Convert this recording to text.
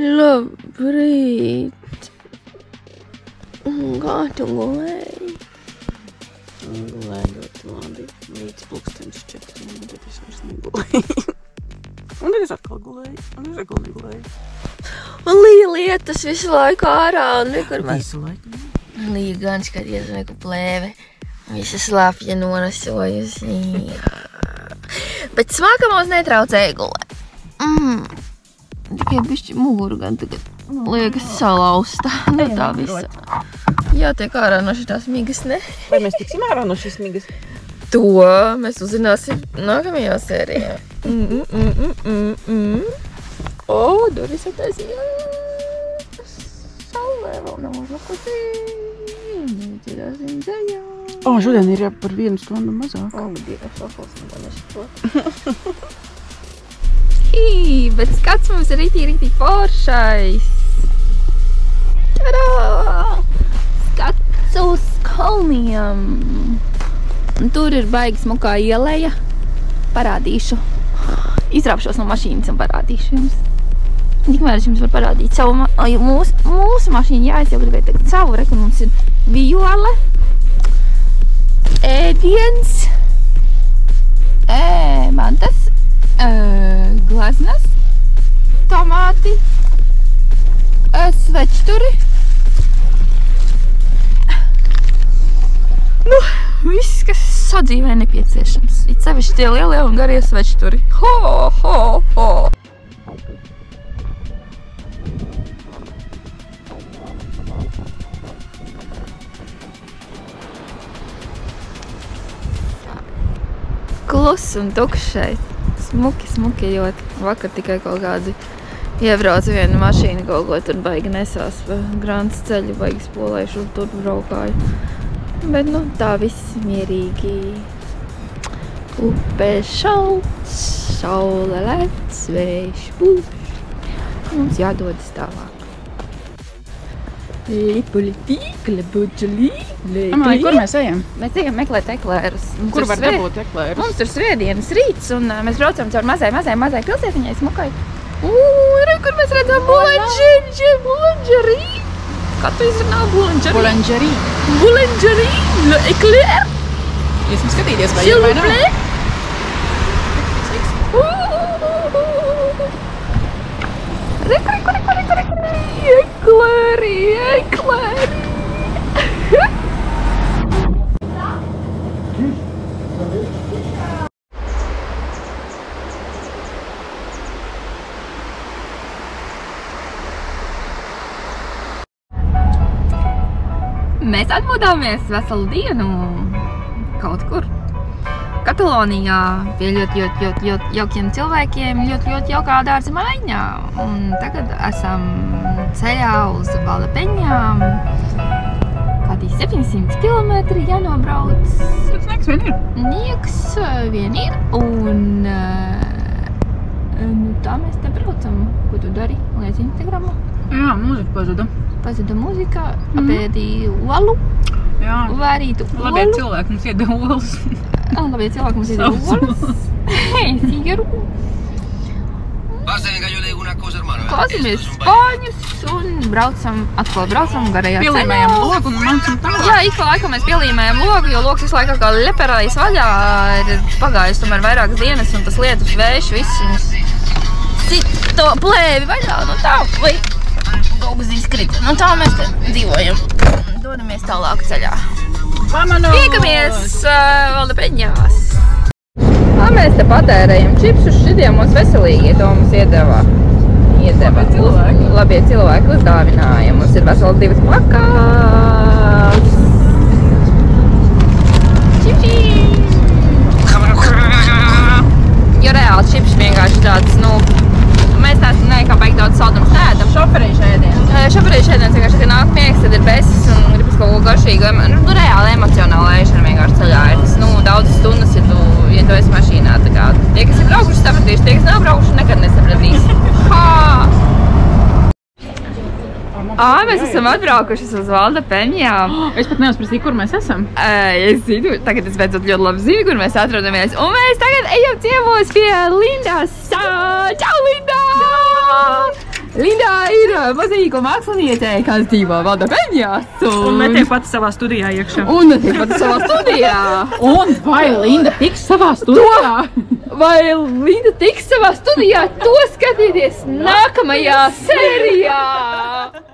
Labrīt. Kā tu gulēji? Gulēju ļoti labi. Līdz pulkstenis 4, un tad es vairs negulēju. Un tad es atkal gulēju, un es atkal negulēju. Un līja lietas visu laiku ārā, un nekur man... Visu laiku? Līja gan skaties, neku plēve. Visa slāpja norasojusi. Bet smaka mums netraucēja gulēt. Tikai bišķi muguru gan tagad liekas salausta. Nu tā visa. Jātiek ārā no šitās migas, ne? Vai mēs tiksim ārā no šīs migas? To mēs uzzināsim nākamajā sērijā. O, durvis attaisījās. Saulē vēl nav uzlakusi. Ķerāsim dzējā. O, šodien ir par 1 stundu mazāk. O, Dievs, šofals neko nešķot. Bet skats mums ir rītī foršais. Čarā! Skats uz kalniem. Un tur ir baigi smukā ieleja. Parādīšu. Izrāpšos no mašīnas un parādīšu jums. Tikmēr es jums varu parādīt savu mūsu mašīnu. Jā, es jau gribēju tagad savu, reku mums ir vijole, ēdiens, mantas, glaznas, tomāti, svečturi. Nu, viss, kas sadzīvē nepieciešams. It sevišķi tie lielie un garie svečturi. Ho, ho, ho! Klus un tukšs šeit. Smuki ļoti. Vakar tikai kaut kādi iebrauca viena mašīna kaut ko tur baigi nesās pa Grants ceļu, baigi spolējuši un tur braukāju. Bet, nu, tā viss mierīgi. Upe šalts, saule lec, vējš pūš. Mums jādodas tālāk. Kur mēs ejam? Mēs ejam meklēt eklērus. Kur var dabūt eklērus? Mums ir svētdienas rīts, un mēs braucam caur mazai pilsētiņai smukai. Re, kur mēs redzam bulanģerī. Kā tu izrunā bulanģerī? Bulanģerī, le eklēr. Iesim skatīties, vai ir vai nav? Re, ekleri. Mēs atmodāmies veselu dienu kaut kur Katalonijā pie ļoti jaukiem cilvēkiem, ļoti jaukā dārza maiņā. Un tagad esam ceļā uz Valdepeņām. Kādi 700 kilometri jānobrauc. Sniegs vien ir. Sniegs vien ir. Un tā mēs te braucam. Ko tu dari? Liec Instagramu? Jā, mūzika pazuda. Pazuda mūzika, apēdīju olu. Jā. Varītu olu. Labie cilvēki mums iedeva olas. Labie cilvēki mums iedeva olas. Sigaru. Klausamies spāņus un atkal braucam garajā ceļā. Pielīmējam logu un mancam tālāk. Jā, ik pa laikam mēs pielīmējam logu, jo logs visu laiku kā leperājas vaļā. Ir pagājis tomēr vairākas dienas un tas lietus vējš viss mums sit to plēvi vaļā. Nu tā, vai logs izkrita. Nu tā mēs te dzīvojam. Dodamies tālāk ceļā. Tiekamies Valdepeņās. Mēs te patērējam čipsus, šitie mums veselīgie, to mums iedeva. Labie cilvēki uzdāvināja. Mums ir veseli 2 pakās. Jo reāli čips vienkārši tāds, nu, mēs neesam nekā baigi daudz saldums neēdam. Šoferīšu ēdiens. Šoferīšu ēdiens vienkārši, kad nāk miegs, tad ir besis un gribas kaut ko garšīgu. Nu, reāli emocionāli ēšana vienkārši ceļā ir tas, nu, daudzas stundas, ja tu esi mašīnā. Tā kā tie, kas ir braukuši, sapratīši, tie, kas nav braukuši, nekad nesapratīs. Mēs esam atbraukuši uz Valdepeņām. Es pat neuzprasīju, kur mēs esam. Es zinu, tagad es beidzot ļoti labi zinu, kur mēs atrodamies. Un mēs tagad ejam ciemos pie Lindas. Čau, Linda! Linda mazīgo māksliniecei, kas dzīvo Valdapeņās. Un netiek pati savā studijā iekšā. Un netiek pati savā studijā. Un vai Linda tiks savā studijā? Vai Linda tiks savā studijā? To skatieties nākamajā sērijā!